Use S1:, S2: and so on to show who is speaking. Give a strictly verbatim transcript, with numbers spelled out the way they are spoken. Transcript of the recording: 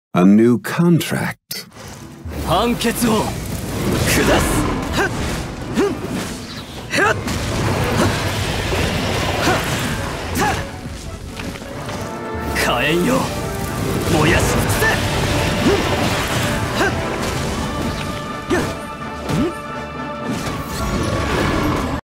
S1: A new contract.
S2: 判決を下す。火炎よ、燃やし尽くせ。